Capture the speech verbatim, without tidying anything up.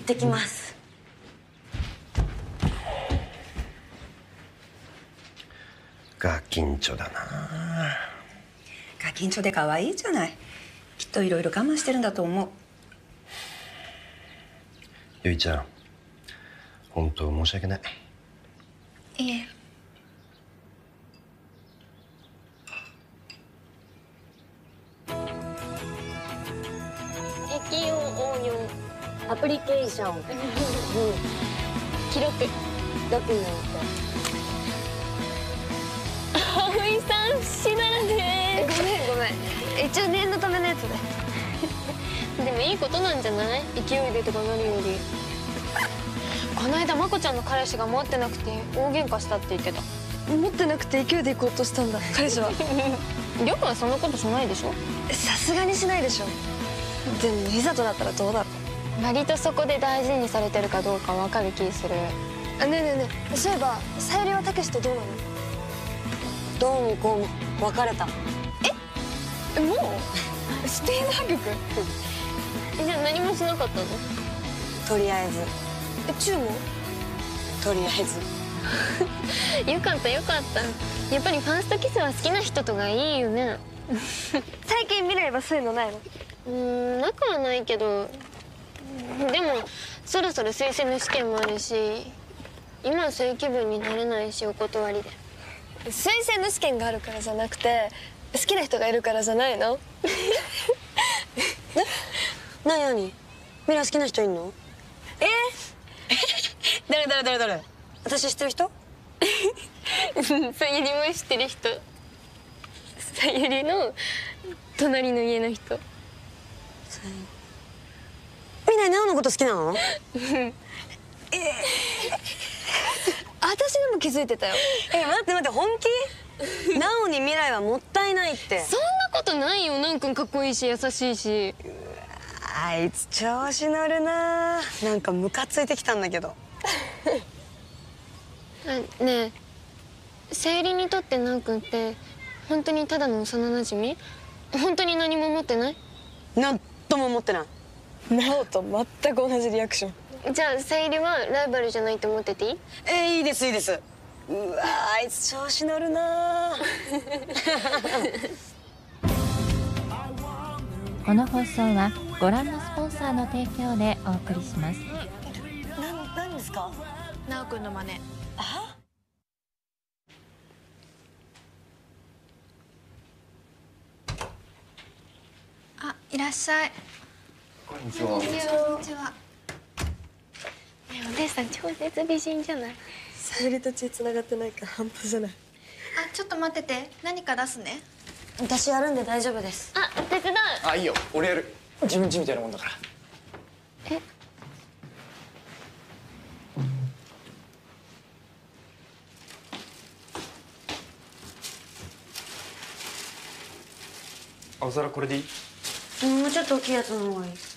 ってきます。 ガキンチョだな。 ガキンチョで可愛いじゃない。きっといろいろ我慢してるんだと思う。 ゆいちゃん、本当申し訳ない。 いえ。 適用応用アプリケーション、うん、記録ドキュメント。葵さん不死ならね。ごめんごめん、一応念のためのやつで。でもいいことなんじゃない？勢いでとかなるより。この間まこちゃんの彼氏が持ってなくて大喧嘩したって言ってた。持ってなくて勢いで行こうとしたんだ彼氏は。りょうくんはそんなことしないでしょ。さすがにしないでしょ。でもいざとなったらどうだろう。割とそこで大事にされてるかどうか分かる気する。あ、ねえねえねえ、そういえばさゆりはたけしとどうなの？どうもこうも別れた。え、もうスピード破局？じゃあ何もしなかったの？とりあえず。え、チューも？とりあえず。よかったよかった。やっぱりファーストキスは好きな人とがいいよね。最近未来はそういうのないの？うーん、なくはないけど、でもそろそろ推薦の試験もあるし、今はそういう気分になれないし、お断りで。推薦の試験があるからじゃなくて、好きな人がいるからじゃないの？な、なになに？ミラ好きな人いんの？え誰誰誰誰？私知ってる人？さゆりも知ってる人。さゆりの隣の家の人。みんなナオのこと好きなの？えー、私でも気づいてたよ。え、待って待って、本気？ナオに未来はもったいないって。そんなことないよ。ナオくんかっこいいし優しいし。あいつ調子乗るな。なんかムカついてきたんだけど。あ、ねえ、さゆりにとってナオくんって本当にただの幼なじみ？本当に何も思ってない？なんとも思ってない。ナオと全く同じリアクション。じゃあさゆりはライバルじゃないと思ってていい？えー、いいですいいです。うわ、あいつ調子乗るな。 この放送はご覧のスポンサーの提供でお送りします。 な、何ですか？ ナオくんの真似。 あ？ あ、いらっしゃい。 こんにちは。 こんにちは。 お姉さん超絶美人じゃない？ さゆりと血繋がってないから半端じゃない。 あ、ちょっと待ってて。何か出すね。 私やるんで大丈夫です。あ、手伝う。 あ、いいよ。俺やる。自分ちみたいなもんだから。 え？ 青皿これでいい？ もうちょっと大きいやつの方がいい。